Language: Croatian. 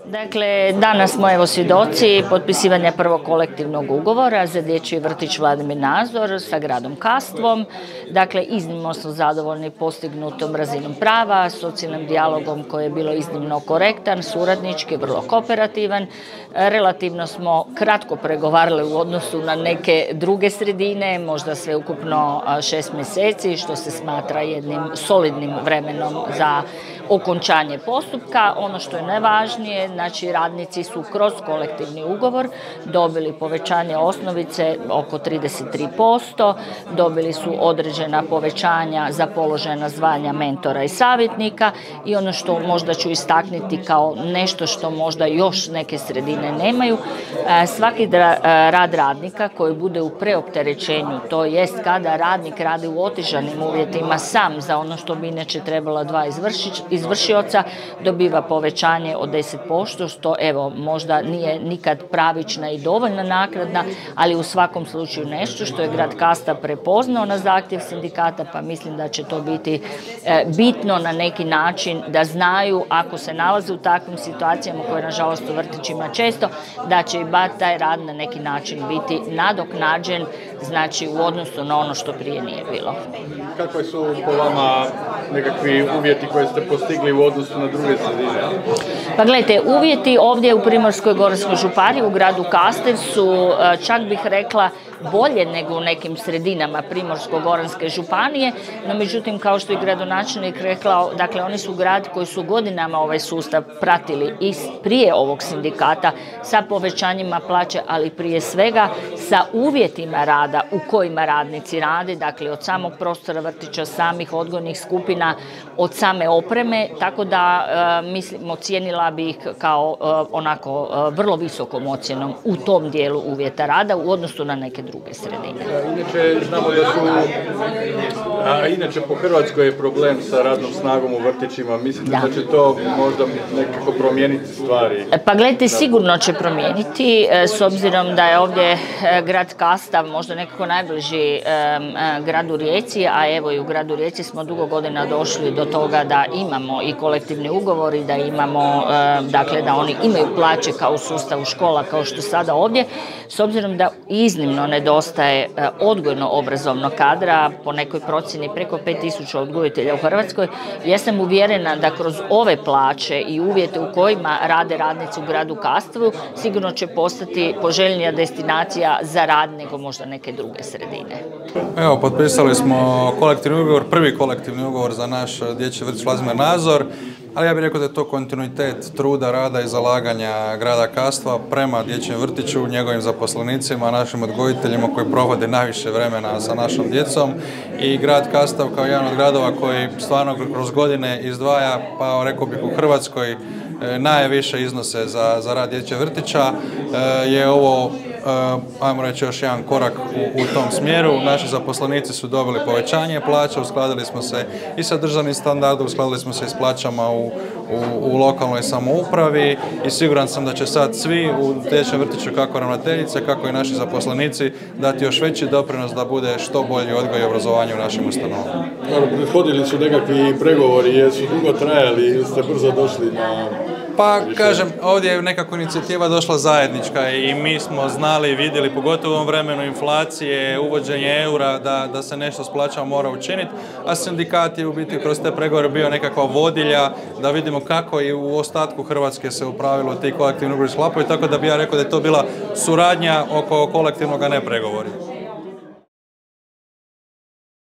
Dakle, danas smo evo svjedoci potpisivanja prvog kolektivnog ugovora za dječji vrtić Vladimir Nazor sa gradom Kastvom. Dakle, iznimno smo zadovoljni postignutom razinom prava, socijalnim dijalogom koji je bilo iznimno korektan, suradnički, vrlo kooperativan. Relativno smo kratko pregovarali u odnosu na neke druge sredine, možda sveukupno 6 mjeseci, što se smatra jednim solidnim vremenom za okončanje postupka. Ono što je najvažnije, znači radnici su kroz kolektivni ugovor dobili povećanje osnovice oko 33%, dobili su određena povećanja za položena zvanja mentora i savjetnika i ono što možda ću istaknuti kao nešto što možda još neke sredine nemaju, svaki rad radnika koji bude u preopterećenju, to jest kada radnik radi u otežanim uvjetima sam za ono što bi inače trebala dva izvršioca, dobiva povećanje od 10%, što evo možda nije nikad pravična i dovoljna naknada, ali u svakom slučaju nešto što je grad Kastav prepoznao na zahtjev sindikata, pa mislim da će to biti bitno na neki način da znaju ako se nalaze u takvim situacijama koje nažalost u vrtićima često, da će i taj rad na neki način biti nadoknađen, znači u odnosu na ono što prije nije bilo. Kakvi su po vama nekakvi uvjeti koje ste postigli u odnosu na druge sredine? Pa gledajte, uvjeti ovdje u Primorsko-goranskoj županiji u gradu Kastev su, čak bih rekla, bolje nego u nekim sredinama Primorsko-goranske županije, no međutim, kao što je gradonačelnik rekla, dakle oni su grad koji su godinama ovaj sustav pratili i prije ovog sindikata sa povećanjima plaće, ali prije svega sa uvjetima rada u kojima radnici rade, dakle od samog prostora vrtića, samih odgojnih skupina, od same opreme, tako da mislim, ocijenila bi ih kao onako vrlo visokom ocjenom u tom dijelu uvjeta rada u odnosu na neke druge sredine. Inače, znamo da su, inače po Hrvatskoj je problem sa radnom snagom u vrtićima. Mislite da će to možda nekako promijeniti stvari? Pa gledajte, sigurno će promijeniti, s obzirom da je ovdje grad Kastav možda nekako najbliži gradu Rijeci, a evo i u gradu Rijeci smo dugo godina došli do toga da imamo i kolektivni ugovor i da imamo, dakle da oni imaju plaće kao u sustavu škola, kao što sada ovdje, s obzirom da iznimno nedostaje odgojno-obrazovnog kadra, po nekoj procjeni preko 5000 odgojitelja u Hrvatskoj. Ja sam uvjerena da kroz ove plaće i uvjete u kojima rade radnici u gradu Kastvu sigurno će postati poželjnija destinacija za rad nego možda neke druge sredine. Evo, potpisali smo kolektivni ugovor, prvi kolektivni ugovor za naš dječji vrtić Vladimir Nazor, ali ja bih rekao da je to kontinuitet truda, rada i zalaganja grada Kastva prema dječjem vrtiću, njegovim zaposlenicima, našim odgojiteljima koji provode najviše vremena sa našom djecom i grad Kastav kao jedan od gradova koji stvarno kroz godine izdvaja, pa rekao bih u Hrvatskoj, najviše iznose za rad dječjeg vrtića, je ovo, ajmo reći, još jedan korak u tom smjeru. Naši zaposlenici su dobili povećanje plaća, uskladili smo se i sa državnim standardom, uskladili smo se i s plaćama u lokalnoj samoupravi i siguran sam da će sad svi u dječjem vrtiću, kako ravnateljice, kako i naši zaposlenici, dati još veći doprinos da bude što bolji odgoj i obrazovanje u našim ustanovama. Prethodili su nekakvi pregovori, jesu dugo trajali ili ste brzo došli na... Pa kažem, ovdje je nekako inicijativa došla zajednička i mi smo znali i vidjeli, pogotovo u ovom vremenu inflacije, uvođenje eura, da se nešto s plaćama mora učiniti, a sindikat je u biti kroz te pregovore bio nekakva vodilja da vidimo kako i u ostatku Hrvatske se u pravilu ti kolektivni ugovori sklapaju, tako da bi ja rekao da je to bila suradnja oko kolektivnog, a ne pregovori.